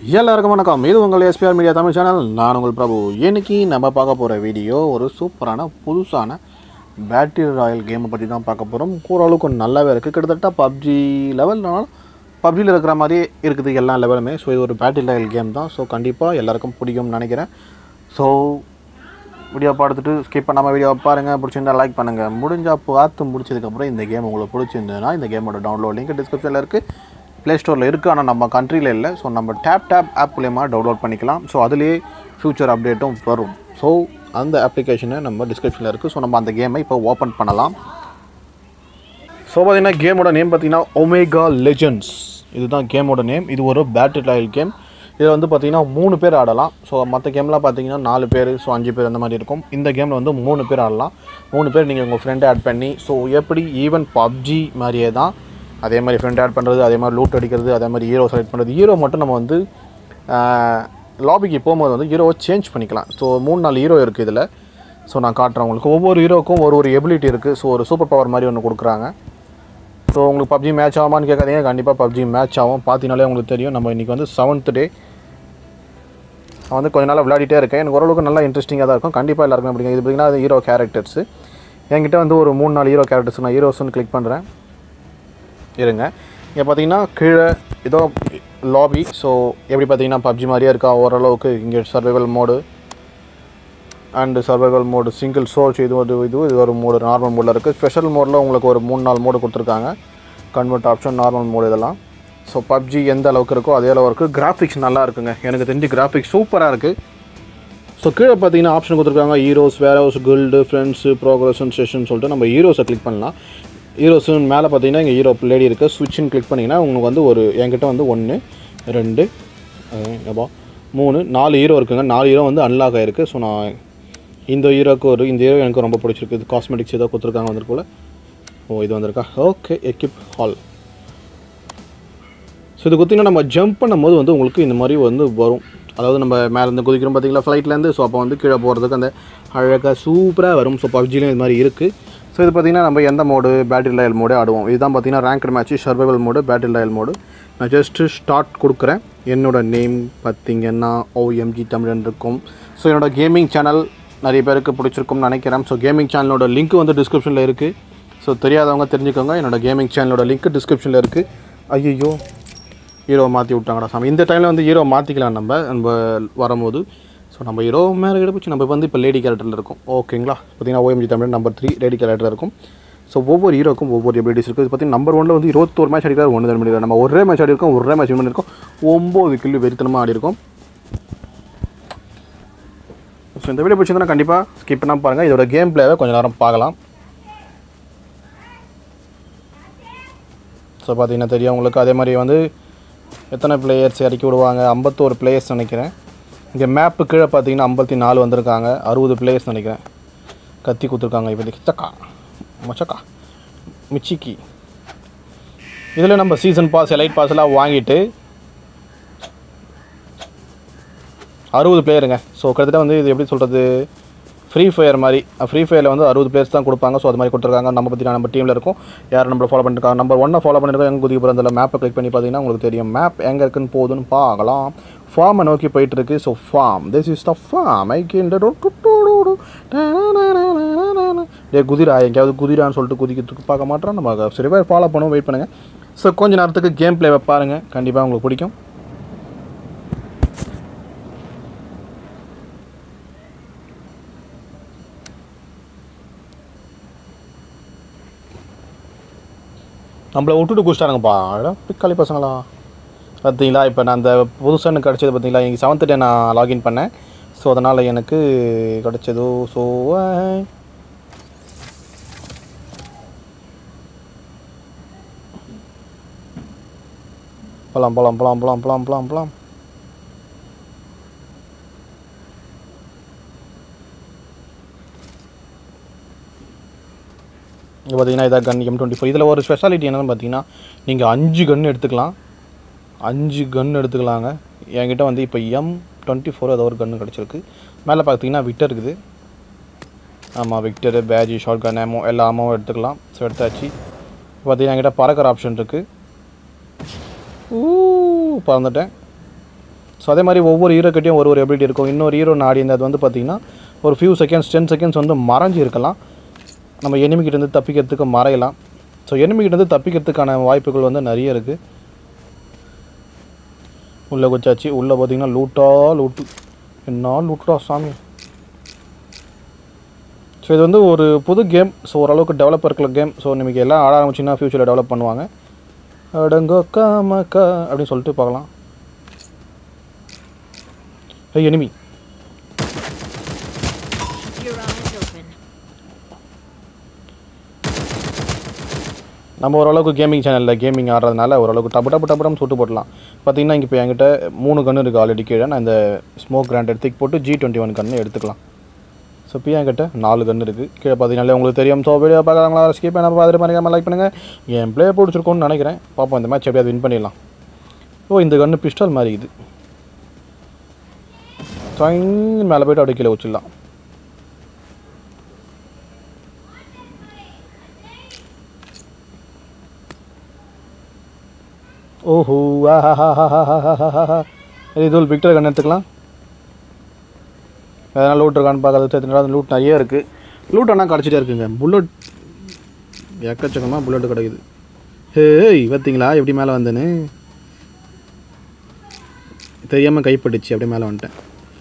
எல்லாருக்கும் வணக்கம். இது உங்கள் எஸ்பிஆர் மீடியா தமிழ் சேனல். நான் உங்கள் பிரபு. இன்னைக்கு நம்ம பார்க்க போகிற வீடியோ ஒரு சூப்பரான புதுசான பேட்டரி ராயல் கேமை பற்றி தான் பார்க்க போகிறோம். ஓரளவுக்கு நல்லாவே இருக்குது. கிட்டத்தட்ட பப்ஜி லெவல்னாலும் பப்ஜியில் இருக்கிற மாதிரியே இருக்குது எல்லா லெவலுமே. ஸோ இது ஒரு பேட்டரி ராயல் கேம் தான். ஸோ கண்டிப்பாக எல்லாருக்கும் பிடிக்கும்னு நினைக்கிறேன். ஸோ வீடியோ பார்த்துட்டு ஸ்கிப் பண்ணாமல் வீடியோ பாருங்கள். பிடிச்சிருந்தா லைக் பண்ணுங்கள். முடிஞ்சால் பார்த்து முடிச்சதுக்கப்புறம் இந்த கேம் உங்களுக்கு பிடிச்சிருந்ததுன்னா இந்த கேமோட டவுன்லோட் லிங்க் டிஸ்கிரிப்ஷனில் இருக்குது. ப்ளே ஸ்டோரில் இருக்குது, ஆனால் நம்ம கண்ட்ரியில் இல்லை. ஸோ நம்ம டேப் ஆப் மூலயமா டவுன்லோட் பண்ணிக்கலாம். ஸோ அதுலேயே ஃபியூச்சர் அப்டேட்டும் வரும். ஸோ அந்த அப்ளிகேஷனை நம்ம டிஸ்கிரிப்ஷனில் இருக்குது. ஸோ நம்ம அந்த கேமை இப்போ ஓப்பன் பண்ணலாம். ஸோ பார்த்திங்கன்னா கேமோட நேம் பார்த்திங்கன்னா ஒமேகா லெஜெண்ட்ஸ். இதுதான் கேமோட நேம். இது ஒரு பேட்டரி ராயல் கேம். இதில் வந்து பார்த்திங்கன்னா 3 பேர் ஆடலாம். ஸோ மற்ற கேம்லாம் பார்த்திங்கன்னா 4 பேர், ஸோ 5 பேர் அந்த மாதிரி இருக்கும். இந்த கேமில் வந்து 3 பேர் ஆடலாம். 3 பேர் நீங்கள் உங்கள் ஃப்ரெண்டை ஆட் பண்ணி, ஸோ எப்படி ஈவன் பப்ஜி மாதிரியே தான் அதே மாதிரி ஃப்ரெண்ட் ஆட் பண்ணுறது, அதே மாதிரி லூட் அடிக்கிறது, அதே மாதிரி ஹீரோ செலக்ட் பண்ணுறது. ஹீரோ மட்டும் நம்ம வந்து லாபிக்கு போகும்போது வந்து ஹீரோவை சேஞ்ச் பண்ணிக்கலாம். ஸோ 3-4 ஹீரோ இருக்குது இதில். ஸோ நான் காட்டுறேன் உங்களுக்கு. ஒவ்வொரு ஹீரோக்கும் ஒரு எபிலிட்டி இருக்குது. ஸோ ஒரு சூப்பர் பவர் மாதிரி ஒன்று கொடுக்குறாங்க. ஸோ உங்களுக்கு பப்ஜி மேட்ச் ஆகுமான்னு கேட்காதீங்க, கண்டிப்பாக பப்ஜி மேட்ச் ஆகும். பார்த்தீங்கனாலே உங்களுக்கு தெரியும். நம்ம இன்றைக்கி வந்து 7th டே. நான் வந்து கொஞ்ச நாள் விளையாடிட்டே இருக்கேன். எனக்கு ஓரளவுக்கு நல்லா இன்ட்ரெஸ்டிங்காக தான் இருக்கும். கண்டிப்பாக எல்லாருக்குமே பிடிக்கும். இது பார்த்திங்கன்னா அது ஹீரோ கேரக்டர்ஸு. என்கிட்ட வந்து ஒரு 3-4 ஹீரோ கேரக்டர்ஸ். நான் ஹீரோஸ்ன்னு கிளிக் பண்ணுறேன். இருங்க, இங்கே பார்த்தீங்கன்னா கீழே ஏதோ லாபி. ஸோ எப்படி பார்த்தீங்கன்னா பப்ஜி மாதிரியே இருக்கா ஓரளவுக்கு. இங்கே survival mode and survival mode, single source, இது ஒரு மோடு நார்மல் மோடில் இருக்குது. ஸ்பெஷல் மோடில் உங்களுக்கு ஒரு 3-4 மோடு கொடுத்துருக்காங்க. கன்வெர்ட் ஆப்ஷன், நார்மல் மோடு, இதெல்லாம். ஸோ பப்ஜி எந்த அளவுக்கு இருக்கோ அதே அளவு இருக்குது. கிராஃபிக்ஸ் நல்லா இருக்குங்க. எனக்கு தெரிஞ்சு கிராஃபிக்ஸ் சூப்பராக இருக்குது. ஸோ கீழே பார்த்தீங்கன்னா ஆப்ஷன் கொடுத்துருக்காங்க. Heroes, warehouse, guild, friends, progression, session சொல்லிட்டு நம்ம ஹீரோஸை கிளிக் பண்ணலாம். ஹீரோஸுன்னு மேலே பார்த்தீங்கன்னா இங்கே ஹீரோ லேடி இருக்குது. ஸ்விட்ச்னு கிளிக் பண்ணிங்கன்னா உங்களுக்கு வந்து ஒரு என்கிட்ட வந்து 1 2 3 4 ஹீரோ இருக்குங்க. 4 ஹீரோ வந்து அன்லாக் ஆகிருக்கு. ஸோ நான் இந்த ஹீரோக்கு இந்த ஹீரோ எனக்கு ரொம்ப பிடிச்சிருக்கு. இது காஸ்மெட்டிக்ஸ் ஏதோ கொடுத்துருக்காங்க வந்துருக்குள்ள. இது வந்திருக்கா? Okay, equip hall. ஸோ இது பார்த்திங்கன்னா நம்ம ஜம்ப் பண்ணும்போது வந்து உங்களுக்கு இந்த மாதிரி வந்து வரும். அதாவது நம்ம மேலேருந்து குதிக்கிறோம் பார்த்திங்களா ஃப்ளைட்லேருந்து. ஸோ அப்போ வந்து கீழே போகிறதுக்கு அந்த அழகாக சூப்பராக வரும். ஸோ பப்ஜிலையும் இது மாதிரி இருக்குது. ஸோ இது பார்த்திங்கன்னா நம்ம எந்த மோடு, பேட்டரி ராயல் மோடு ஆடுவோம். இதுதான் பார்த்திங்கன்னா ranked match, survival mode, battle royale mode. நான் ஜஸ்ட்டு ஸ்டார்ட் கொடுக்குறேன். என்னோடய நேம் பார்த்திங்கன்னா OMG தமிழன் இருக்கும். ஸோ என்னோடய கேமிங் சேனல் நிறைய பேருக்கு பிடிச்சிருக்கும்னு நினைக்கிறேன். ஸோ கேமிங் சேனலோட லிங்க் வந்து டிஸ்கிரிப்ஷனில் இருக்குது. ஸோ தெரியாதவங்க தெரிஞ்சுக்கோங்க. என்னோடய கேமிங் சேனலோட லிங்க் டிஸ்கிரிப்ஷனில் இருக்குது. ஐயோ, ஹீரோ மாற்றி விட்டாங்கடா சாமி. இந்த டைமில் வந்து ஹீரோ மாற்றிக்கலாம் நம்ம வரும்போது. ஸோ நம்ம ஹீரோ மேலே எடுப்பிச்சு நம்ம வந்து இப்போ லேடி கேரக்டரில் இருக்கும். ஓகேங்களா? பார்த்திங்கன்னா OMG Tamil number 3 lady character இருக்கும். ஸோ ஒவ்வொரு ஹீரோக்கும் ஒவ்வொரு எபிலிட்டிஸ் இருக்குது. இது பார்த்திங்கன்னா நம்பர் 1 வந்து 21 மேட்ச் அடிக்கிறார், 1 தான் பண்ணியிருக்காரு. நம்ம ஒரே மேட்ச் ஆடிருக்கோம், ஒரே மேட்ச் வின் பண்ணியிருக்கோம். 9 கில்லு வெறித்தனமாக ஆடிருக்கோம். ஸோ இந்த வீடியோ பிடிச்சிருந்தா கண்டிப்பாக ஸ்கிப் பண்ணாமல் பாருங்கள். இதோட கேம் பிளேவை கொஞ்சம் நேரம் பார்க்கலாம். ஸோ பார்த்திங்கன்னா தெரியும் உங்களுக்கு. அதே மாதிரி வந்து எத்தனை பிளேயர்ஸ் இறக்கி விடுவாங்க? 51 பிளேயர்ஸ் நினைக்கிறேன். இங்கே மேப்பு கீழே பார்த்தீங்கன்னா 54 வந்திருக்காங்க. 60 பிளேயர்ஸ் நினைக்கிறேன். கத்தி கொடுத்துருக்காங்க. இப்போதைக்கு சக்கா மச்சக்கா மிச்சிக்கி. இதில் நம்ம சீசன் பாஸ், எலைட் பாஸ் எல்லாம் வாங்கிட்டு 60 பிளேயருங்க. ஸோ கிட்டத்தட்ட வந்து இது எப்படி சொல்கிறது, ஃப்ரீ ஃபயர் மாதிரி. ஃப்ரீ ஃபயரில் வந்து 60 பிளேயர்ஸ் தான் கொடுப்பாங்க. ஸோ அது மாதிரி கொடுத்துருக்காங்க. நம்ம பற்றி நம்ம டீமில் இருக்கும். யார் நம்மளை ஃபாலோ பண்ணிருக்காங்க, நம்பர் 1 ஃபாலோ பண்ணியிருக்கோம். எங்கே குதிக்க போகிற அந்த மேப்பை கிளிக் பண்ணி பார்த்தீங்கன்னா உங்களுக்கு தெரியும் மேப் எங்கே இருக்குன்னு போகுதுன்னு பார்க்கலாம். ஃபார்மை நோக்கி போயிட்டுருக்கு. So farm, this is the farm. டே குதிரா, எங்கேயாவது குதிரான்னு சொல்லிட்டு குதிக்கிறதுக்கு பார்க்க மாட்டோம். நம்ம சரி பேர் ஃபாலோ பண்ணுவோம். வெயிட் பண்ணுங்கள். ஸோ கொஞ்சம் நேரத்துக்கு கேம் பிளேவை பாருங்கள். கண்டிப்பாக உங்களுக்கு பிடிக்கும். நம்மளை விட்டுட்டு குடிச்சிட்டானுங்கப்பா. பிக்காளி பசங்களா பார்த்தீங்களா? இப்போ நான் அந்த புதுசாக கிடச்சது பார்த்தீங்களா? இங்கே 7th டே நான் லாகின் பண்ணேன். ஸோ அதனால் எனக்கு கிடச்சதோ. ஸோ போலாம் போலாம் போலாம் போலாம் போலாம் போலாம் போலாம். இங்கே பார்த்தீங்கன்னா இதாக கன் M24. இதில் ஒரு ஸ்பெஷாலிட்டி என்னென்னு பார்த்தீங்கன்னா நீங்கள் 5 கன் எடுத்துக்கலாம். 5 கன் எடுத்துக்கலாங்க. என்கிட்ட வந்து இப்போ M24 ஏதோ ஒரு கன்று கிடச்சிருக்கு. மேலே பார்த்தீங்கன்னா விக்டர் இருக்குது. ஆமாம், விக்டரு, பேஜி, ஷார்ட் கன், ஏமோ எல்லா அம்மாவும் எடுத்துக்கலாம். ஸோ எடுத்தாச்சு. பார்த்தீங்கன்னா என்கிட்ட பறக்கிற ஆப்ஷன் இருக்குது. பறந்துட்டேன். ஸோ அதே மாதிரி ஒவ்வொரு ஹீரோ கிட்டையும் ஒரு எபிலிட்டி இருக்கும். இன்னொரு ஹீரோ நாடி அது வந்து பார்த்திங்கன்னா ஒரு ஃபியூ செகண்ட்ஸ் 10 செகண்ட்ஸ் வந்து மறைஞ்சி இருக்கலாம். நம்ம எனிமிக்கிட்டேருந்து தப்பிக்கிறதுக்கு மறையலாம். ஸோ எனிமிக்கிட்டேருந்து தப்பிக்கிறதுக்கான வாய்ப்புகள் வந்து நிறைய இருக்குது. உள்ளே குச்சாச்சு. உள்ளே பார்த்திங்கன்னா லூட்டு என்ன லூட்டா சாமி. ஸோ இது வந்து ஒரு புது கேம். ஸோ ஓரளவுக்கு டெவலப் இருக்கிற கேம். ஸோ நமக்கு எல்லாம் ஆட ஆரம்பிச்சிங்கன்னா ஃப்யூச்சரில் டெவலப் பண்ணுவாங்க. அடங்கோக்கா மக்கா அப்படின்னு சொல்லிட்டு பார்க்கலாம். எனிமி நம்ம ஓரளவுக்கு கேமிங் சேனலில் கேமிங் ஆடுறதுனால ஓரளவுக்கு டப்பு சுட்டு போடலாம். பார்த்திங்கன்னா இங்கே இப்போ என்கிட்ட 3 கன்று இருக்குது ஆல்ரெடி. கீழே நான் இந்த ஸ்மோக் கிராண்ட் எடுத்து போட்டு G21 கன்று எடுத்துக்கலாம். ஸோ இப்போ என்கிட்ட 4 கன்று இருக்குது. கீழே பார்த்தீங்கன்னாலே உங்களுக்கு தெரியும். ஸோ வீடியோ பார்க்குறாங்களா ஸ்கிப் பண்ண பார்த்துட்டு மறக்காமல் லைக் பண்ணுங்கள். என் ப்ளே பிடிச்சிருக்கோன்னு நினைக்கிறேன். பார்ப்போம் இந்த மேட்ச் எப்படியாவது வின் பண்ணிடலாம். ஓ இந்த கன்று பிஸ்டல் மாதிரி இது. மேலே போய்ட்டு அப்படியே கீழே வச்சிடலாம். ஓஹோ இது ஒரு விக்டர் கன் எடுத்துக்கலாம். எதனால் லூட் இருக்கான்னு பார்க்கறது. லூட் நிறைய இருக்குது. லூட் ஆனால் கிடச்சிட்டே இருக்குங்க. புல்லட் எக்கச்சக்கமாக புல்லட்டு கிடைக்குது. ஹேய் பார்த்தீங்களா எப்படி மேலே வந்தேன்னு தெரியாமல் கைப்பட்டுச்சு. அப்படியே மேலே வந்துட்டேன்.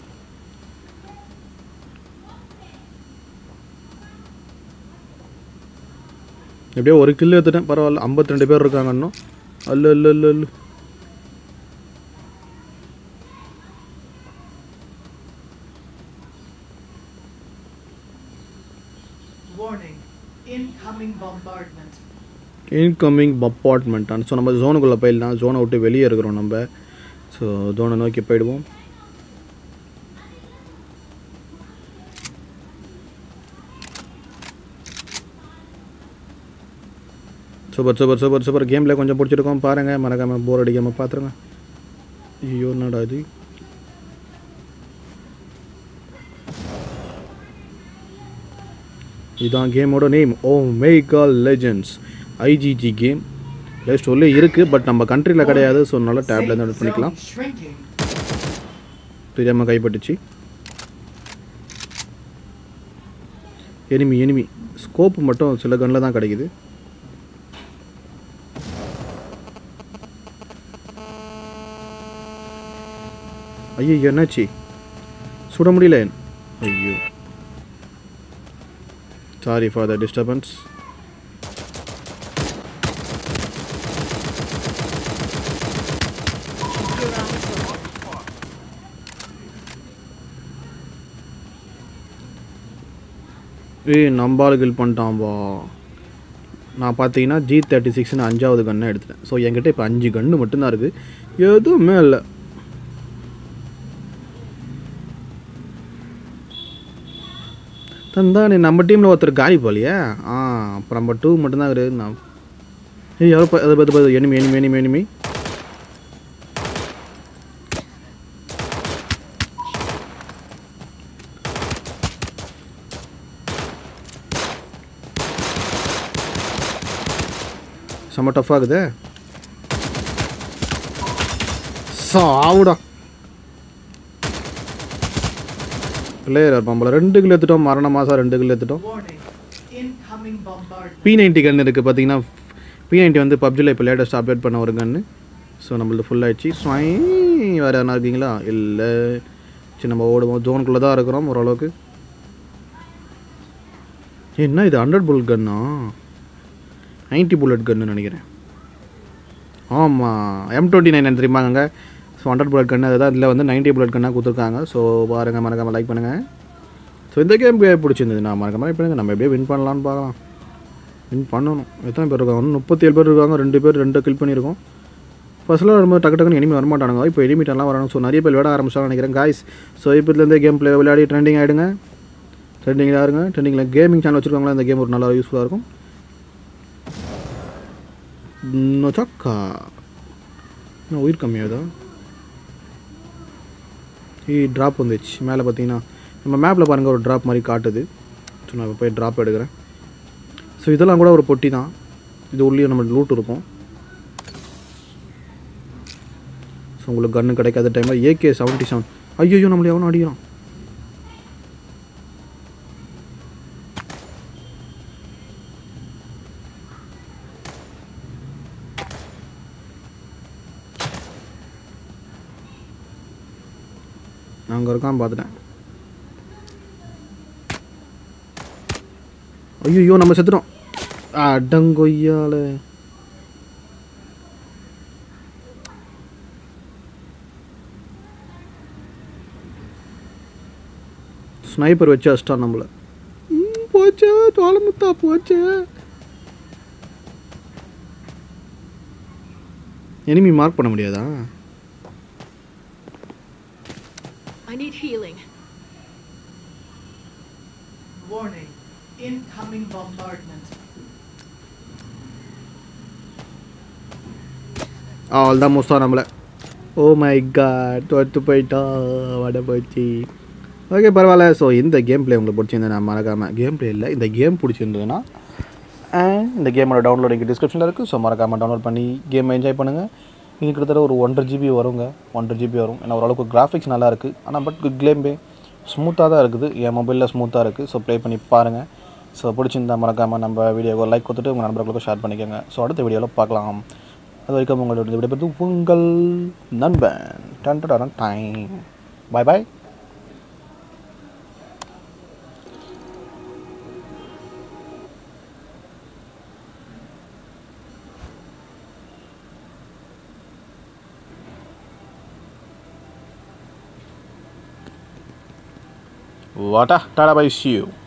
எப்படியோ ஒரு கில்லு எடுத்துட்டேன். பரவாயில்ல. 52 பேர் இருக்காங்க இன்னும். அல்ல இன்கமிங் பம்பார்ட்மெண்ட். ஸோ நம்ம ஜோனுக்குள்ளே போயிடலாம். ஜோனை விட்டு வெளியே இருக்கிறோம் நம்ம. ஸோ ஜோனை நோக்கி போயிடுவோம். சூப்பர் கேமில் கொஞ்சம் பிடிச்சிருக்கோம் பாருங்கள். மறக்காமல் போர் அடிக்காமல் பார்த்துருங்க. ஐயோ என்னடா இது. இதுதான் கேமோட name. Omega legends IGG game. Play ஸ்டோரில் இருக்குது. பட் நம்ம கண்ட்ரியில் கிடையாது. ஸோ நல்லா டேப்ல இருந்து டவுன்லோட் பண்ணிக்கலாம். தெரியாமல் கைப்பட்டுச்சு. எனிமி ஸ்கோப்பு மட்டும் சில கன்னில் தான் கிடைக்குது. ஐயோ என்னாச்சு சுட முடியல. ஐயோ சாரி ஃபார் த டிஸ்டர்பன்ஸ். நம்பால் கில் பண்ணிட்டான்பா. நான் பார்த்தீங்கன்னா G36 5வது கன்னை எடுத்துட்டேன். ஸோ என்கிட்ட இப்போ 5 கன்று மட்டும்தான் இருக்குது. எதுவுமே இல்லை. தந்தானே நம்ம டீமில் ஒருத்தர் காலி போலையா. அப்புறம் நம்ம 2 மட்டும்தான் இருக்குது. நான் யாரோ அதை பார்த்து எனிமி செம்ம டஃப்பாகுதே. சாவுடா பிளேயர் பம்பளை 2 கிலோ எடுத்துட்டோம். மரண மாதம் 2 கிலோ எடுத்துட்டோம். P90 கன்று இருக்குது. பார்த்தீங்கன்னா P90 வந்து பப்ஜியில் இப்போ லேட்டஸ்ட் அப்டேட் பண்ண ஒரு கன்று. ஸோ நம்மளது ஃபுல் ஆகிடுச்சு. வேறு என்ன இருக்கீங்களா? இல்லை சரி நம்ம ஓடுவோம். ஜோனுக்குள்ளே தான் இருக்கிறோம் ஓரளவுக்கு. என்ன இது 100 புல்லட் கன்னா? 90 புல்லட் கன்னு நினைக்கிறேன். ஆமாம் M29 தெரியுமாங்க. ஸோ 100 புல்லட் கன்று அதுதான். இதில் வந்து 90 புல்லட் கன்னாக கொடுத்துருக்காங்க. ஸோ பாருங்கள், மறக்காமல் லைக் பண்ணுங்கள். ஸோ இந்த கேம் பிடிச்சிருந்தது நான் மறக்காமல் லைக் பண்ணுங்கள். நம்ம எப்படியே வின் பண்ணலான்னு பார்க்கலாம். வின் பண்ணணும். எத்தனை பேர் இருக்காங்க? 37 பேர் இருக்காங்க. 2 பேர் 2 கில் பண்ணியிருக்கோம். ஃபர்ஸ்ட்லாம் வரும்போது டக்குன்னு எனிமி வரமாட்டானுங்க. இப்போ எனிமிட்டெல்லாம் வரணும். ஸோ நிறைய பேர் விளையாட ஆரம்பிச்சாலும் நினைக்கிறேன் காய்ஸ். ஸோ இப்போதுலேருந்தே கேம் பிளே விளையாடி ட்ரெண்டிங் ஆகிடுங்க. ட்ரெண்டிங்கில் இருங்க. ட்ரெண்டிங்கில் கேமிங் சேனல் வச்சுருக்காங்களா, இந்த கேம் ஒரு நல்லா யூஸ்ஃபுல்லாக இருக்கும். நோச்சாக்கா இன்னும் உயிர் கம்மியாகுதா? ட்ராப் வந்துச்சு மேலே பார்த்தீங்கன்னா. நம்ம மேப்பில் பாருங்கள் ஒரு ட்ராப் மாதிரி காட்டுது. ஸோ நான் இப்போ போய் ட்ராப் எடுக்கிறேன். ஸோ இதெல்லாம் கூட ஒரு பொட்டி தான். இது உள்ளே நம்ம லூட் இருக்கும். ஸோ ஸோ உங்களுக்கு கன்று கிடைக்காத டைமில் AK-77 ஐயோ நம்மளை எவனும் அடிக்கிறான். அங்கே இருக்கான் பார்த்துட்டேன். ஐயோ நம்ம செத்துட்டோம். அடங்கொய்யால ஸ்னைப்பர் வச்சு அடிச்சிட்டான் நம்மளை. போச்சே தோலமுத்தா போச்சே. எனிமி மார்க் பண்ண முடியாதா? I need healing. Warning. Incoming bombardment. அவ்வளோதான் மோஸ்டா நம்மளை. ஓ மை காட் தோற்று போயிட்டா வட போச்சு. ஓகே பரவாயில்ல. ஸோ இந்த கேம் பிளே உங்களுக்கு பிடிச்சிருந்தா நான் மறக்காமல் கேம் பிளே இல்லை இந்த கேம் பிடிச்சிருந்ததுன்னா இந்த கேமோட டவுன்லோட் இங்கே டிஸ்கிரிப்ஷனில் இருக்குது. ஸோ மறக்காமல் டவுன்லோட் பண்ணி கேம் என்ஜாய் பண்ணுங்கள். இது கிட்டத்தட்ட ஒரு 1.5 GB வருங்க. 1.5 GB வரும். ஏன்னா ஓரளவுக்கு கிராஃபிக்ஸ் நல்லா இருக்குது. ஆனால் பட் கேம் பிளே ஸ்மூத்தாக தான் இருக்குது. என் மொபைலில் ஸ்மூத்தாக இருக்குது. ஸோ ப்ளே பண்ணி பாருங்கள். ஸோ பிடிச்சிருந்தா மறக்காமல் நம்ம வீடியோவை லைக் கொடுத்துட்டு உங்கள் நண்பர்களுக்கும் ஷேர் பண்ணிக்கோங்க. ஸோ அடுத்த வீடியோவில் பார்க்கலாம். அது வரைக்கும் உங்களோட விடைபெறுது உங்கள் நண்பன். Time bye bye. What a tada by you.